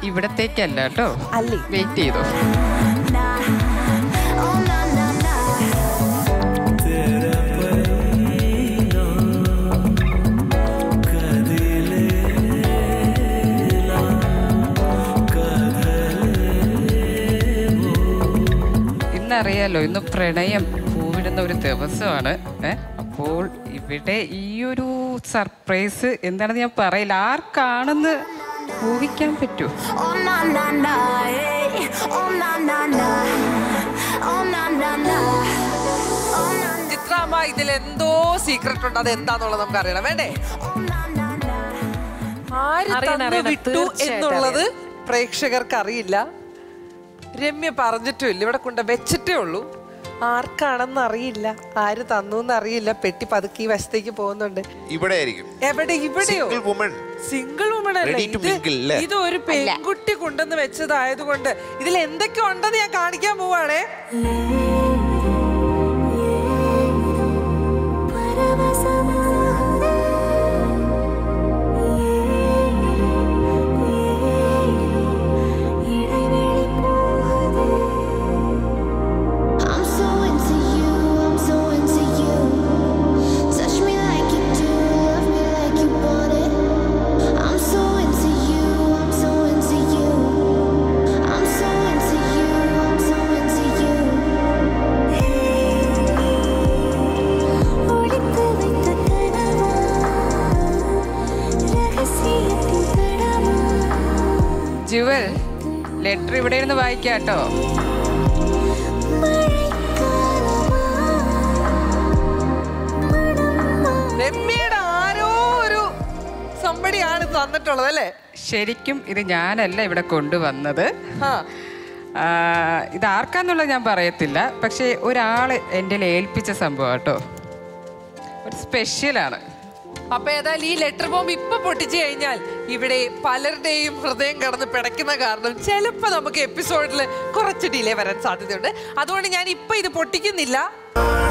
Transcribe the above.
ഇവിടത്തേക്കല്ല കേട്ടോ. അല്ലേ? വെയിറ്റ് ചെയ്തോ. ഇന്നറിയാലോ, ഇന്ന് പ്രണയം പൂവിടുന്ന ഒരു ദിവസമാണ്. അപ്പോൾ ഇവിടെ ഈ ഒരു സർപ്രൈസ് എന്താണെന്ന് ഞാൻ പറയില്ല. ആർക്കാണെന്ന് ഊഹിക്കാൻ പറ്റുമോ? ചിത്രാമ്മ, ഇതിൽ എന്തോ സീക്രട്ട് ഉണ്ട്. അത് എന്താന്നുള്ളത് നമുക്ക് അറിയണം, വേണ്ടേ? ആര് വിട്ടു എന്നുള്ളത് പ്രേക്ഷകർക്ക് അറിയില്ല. രമ്യ പറഞ്ഞിട്ടുമില്ല, ഇവിടെ കൊണ്ട് വെച്ചിട്ടേ ഉള്ളൂ. ആർക്കാണെന്ന് അറിയില്ല, ആര് തന്നു അറിയില്ല. പെട്ടി പതുക്കി വശത്തേക്ക് പോകുന്നുണ്ട്. എവിടെ? ഇവിടെയോ? സിംഗിൾ വുമൺ അല്ല, ഇത് ഒരു പെൺകുട്ടി കൊണ്ടെന്ന് വെച്ചതായതുകൊണ്ട് ഇതിൽ എന്തൊക്കെ ഉണ്ടെന്ന് ഞാൻ കാണിക്കാൻ പോവാണേ. ജുവൽ, ലെറ്റർ ഇവിടെ ഇരുന്ന് വായിക്കാട്ടോ. രമ്യയുടെ ആരോ ഒരു സംബടിയാണ് തന്നിട്ടുള്ളത് അല്ലേ? ശരിക്കും ഇത് ഞാനല്ല ഇവിടെ കൊണ്ടുവന്നത്. ഇത് ആർക്കാന്നുള്ളത് ഞാൻ പറയത്തില്ല. പക്ഷേ ഒരാൾ എൻ്റെ ഏൽപ്പിച്ച സംഭവം കേട്ടോ. ഒരു സ്പെഷ്യലാണ്. അപ്പൊ ഏതായാലും ഈ ലെറ്റർ ബോംബ് ഇപ്പൊ പൊട്ടിച്ചു കഴിഞ്ഞാൽ ഇവിടെ പലരുടെയും ഹൃദയം കടന്ന് പിടയ്ക്കുന്ന കാരണം ചിലപ്പോ നമുക്ക് എപ്പിസോഡിൽ കുറച്ച് ഡിലേ വരാൻ സാധ്യതയുണ്ട്. അതുകൊണ്ട് ഞാൻ ഇപ്പൊ ഇത് പൊട്ടിക്കുന്നില്ല.